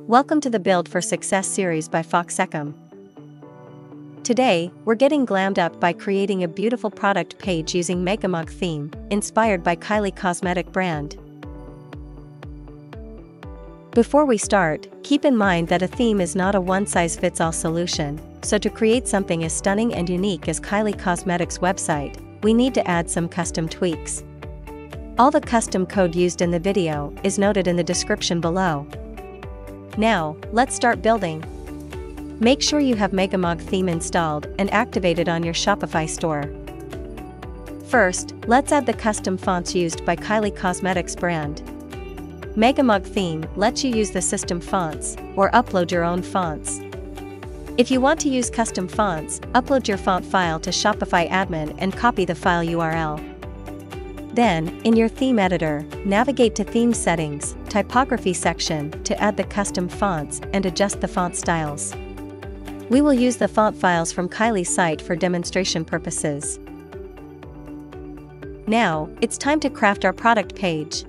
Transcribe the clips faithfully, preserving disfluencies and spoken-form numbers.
Welcome to the Build for Success series by Foxecom. Today, we're getting glammed up by creating a beautiful product page using Megamug theme, inspired by Kylie Cosmetic brand. Before we start, keep in mind that a theme is not a one-size-fits-all solution, so to create something as stunning and unique as Kylie Cosmetics' website, we need to add some custom tweaks. All the custom code used in the video is noted in the description below. Now, let's start building. Make sure you have Megamug theme installed and activated on your Shopify store. First, let's add the custom fonts used by Kylie Cosmetics brand. Megamug theme lets you use the system fonts, or upload your own fonts. If you want to use custom fonts, upload your font file to Shopify admin and copy the file U R L. Then, in your theme editor, navigate to Theme Settings, Typography section to add the custom fonts and adjust the font styles. We will use the font files from Kylie's site for demonstration purposes. Now, it's time to craft our product page.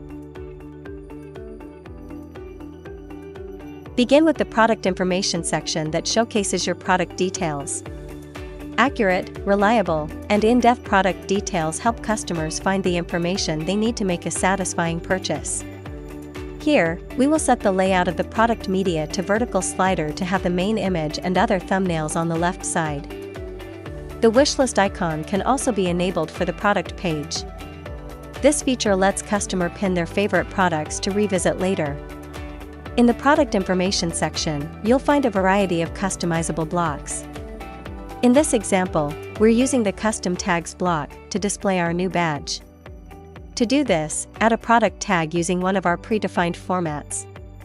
Begin with the product information section that showcases your product details. Accurate, reliable, and in-depth product details help customers find the information they need to make a satisfying purchase. Here, we will set the layout of the product media to vertical slider to have the main image and other thumbnails on the left side. The wishlist icon can also be enabled for the product page. This feature lets customers pin their favorite products to revisit later. In the product information section, you'll find a variety of customizable blocks. In this example, we're using the Custom Tags block to display our new badge. To do this, add a product tag using one of our predefined formats.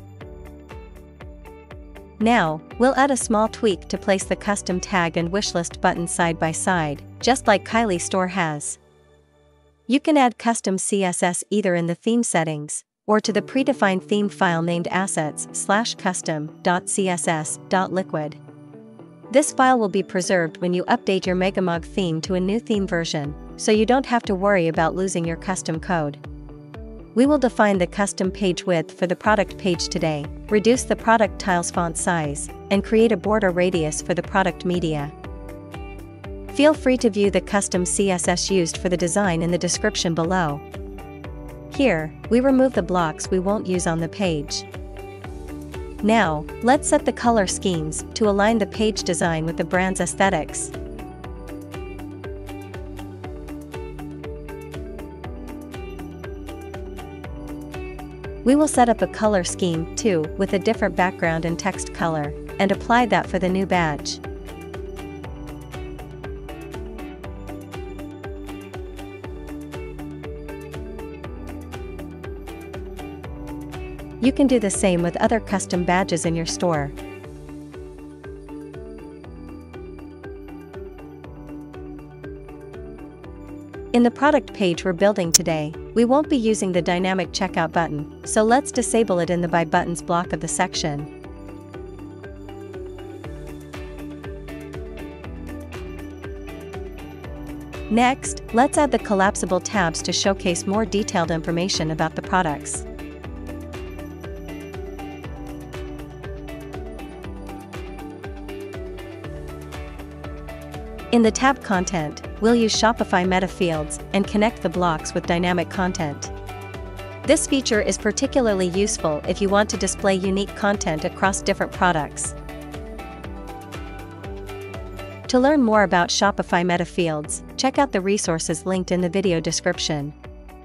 Now, we'll add a small tweak to place the custom tag and wishlist button side by side, just like Kylie Store has. You can add custom C S S either in the theme settings, or to the predefined theme file named assets slash custom dot C S S dot liquid. This file will be preserved when you update your Megamug theme to a new theme version, so you don't have to worry about losing your custom code. We will define the custom page width for the product page today, reduce the product tiles font size, and create a border radius for the product media. Feel free to view the custom C S S used for the design in the description below. Here, we remove the blocks we won't use on the page. Now, let's set the color schemes to align the page design with the brand's aesthetics. We will set up a color scheme too, with a different background and text color, and apply that for the new badge. You can do the same with other custom badges in your store. In the product page we're building today, we won't be using the dynamic checkout button, so let's disable it in the Buy Buttons block of the section. Next, let's add the collapsible tabs to showcase more detailed information about the products. In the tab content, we'll use Shopify meta fields and connect the blocks with dynamic content. This feature is particularly useful if you want to display unique content across different products. To learn more about Shopify meta fields, check out the resources linked in the video description.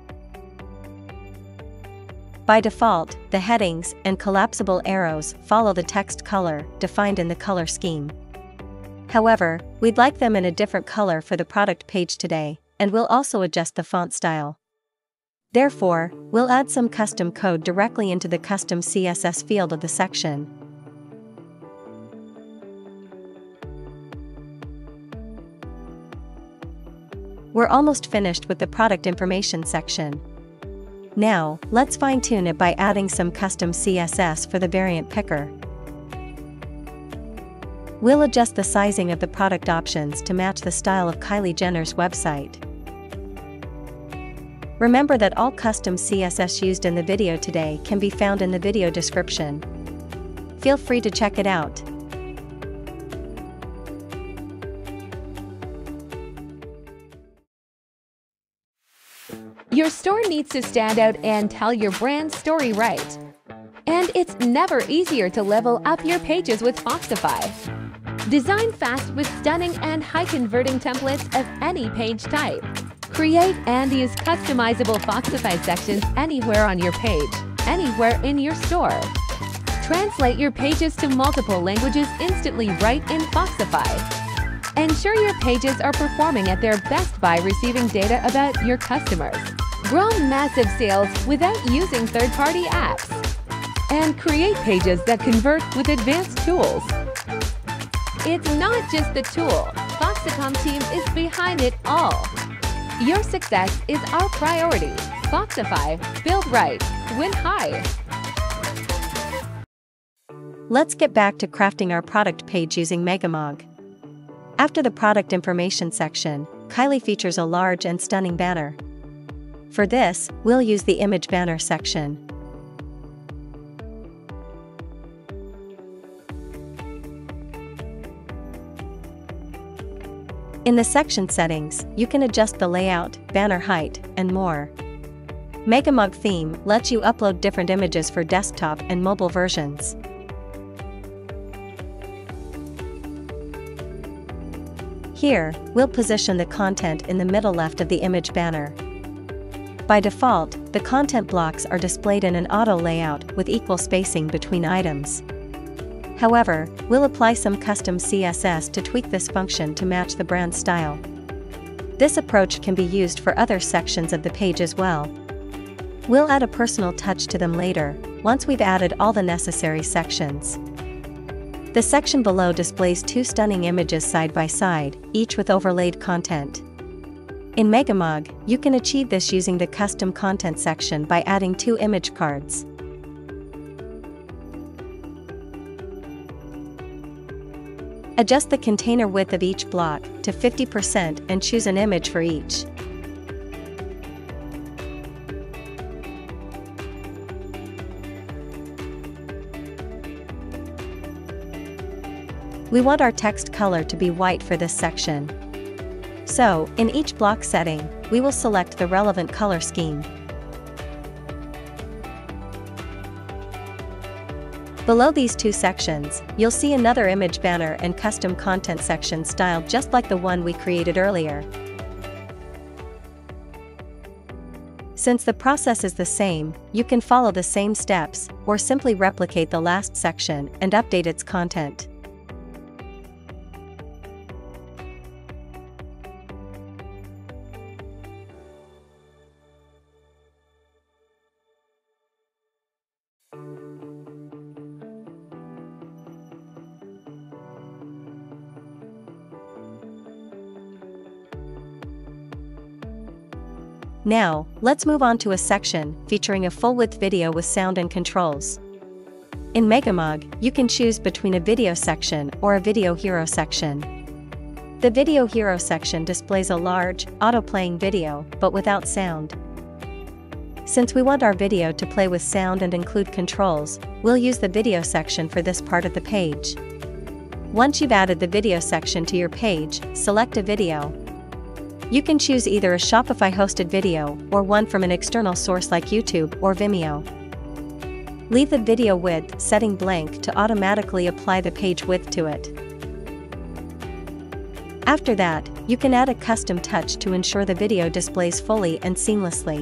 By default, the headings and collapsible arrows follow the text color defined in the color scheme. However, we'd like them in a different color for the product page today, and we'll also adjust the font style. Therefore, we'll add some custom code directly into the custom C S S field of the section. We're almost finished with the product information section. Now, let's fine-tune it by adding some custom C S S for the variant picker. We'll adjust the sizing of the product options to match the style of Kylie Jenner's website. Remember that all custom C S S used in the video today can be found in the video description. Feel free to check it out. Your store needs to stand out and tell your brand story right. And it's never easier to level up your pages with Foxify. Design fast with stunning and high-converting templates of any page type. Create and use customizable Foxify sections anywhere on your page, anywhere in your store. Translate your pages to multiple languages instantly right in Foxify. Ensure your pages are performing at their best by receiving data about your customers. Grow massive sales without using third-party apps. And create pages that convert with advanced tools. It's not just the tool. Foxicom team is behind it all. Your success is our priority. Foxify. Build right. Win high. Let's get back to crafting our product page using Megamog. After the product information section, Kylie features a large and stunning banner. For this, we'll use the image banner section. In the section settings, you can adjust the layout, banner height, and more. Megamog theme lets you upload different images for desktop and mobile versions. Here, we'll position the content in the middle left of the image banner. By default, the content blocks are displayed in an auto layout with equal spacing between items. However, we'll apply some custom C S S to tweak this function to match the brand style. This approach can be used for other sections of the page as well. We'll add a personal touch to them later, once we've added all the necessary sections. The section below displays two stunning images side by side, each with overlaid content. In Megamog, you can achieve this using the custom content section by adding two image cards. Adjust the container width of each block to fifty percent and choose an image for each. We want our text color to be white for this section. So, in each block setting, we will select the relevant color scheme. Below these two sections, you'll see another image banner and custom content section styled just like the one we created earlier. Since the process is the same, you can follow the same steps, or simply replicate the last section and update its content. Now, let's move on to a section featuring a full-width video with sound and controls. In Megamog, you can choose between a video section or a video hero section. The video hero section displays a large, auto-playing video, but without sound. Since we want our video to play with sound and include controls, we'll use the video section for this part of the page. Once you've added the video section to your page, select a video. You can choose either a Shopify-hosted video or one from an external source like YouTube or Vimeo. Leave the video width setting blank to automatically apply the page width to it. After that, you can add a custom touch to ensure the video displays fully and seamlessly.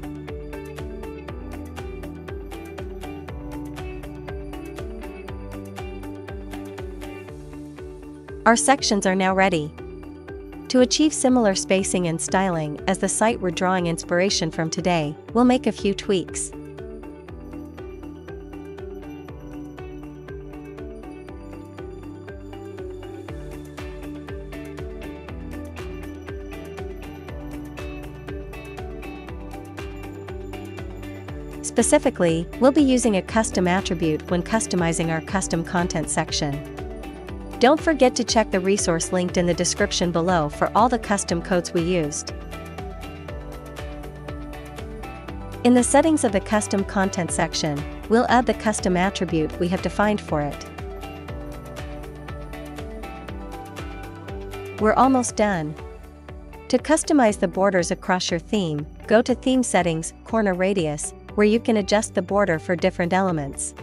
Our sections are now ready. To achieve similar spacing and styling as the site we're drawing inspiration from today, we'll make a few tweaks. Specifically, we'll be using a custom attribute when customizing our custom content section. Don't forget to check the resource linked in the description below for all the custom codes we used. In the settings of the custom content section, we'll add the custom attribute we have defined for it. We're almost done. To customize the borders across your theme, go to Theme Settings, Corner Radius, where you can adjust the border for different elements.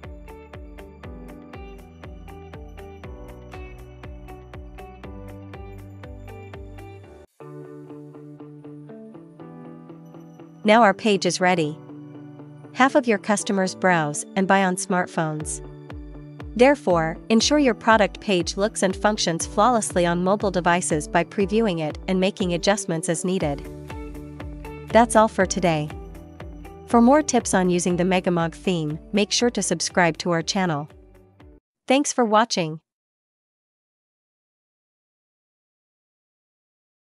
Now our page is ready. Half of your customers browse and buy on smartphones. Therefore, ensure your product page looks and functions flawlessly on mobile devices by previewing it and making adjustments as needed. That's all for today. For more tips on using the Megamog theme, make sure to subscribe to our channel. Thanks for watching.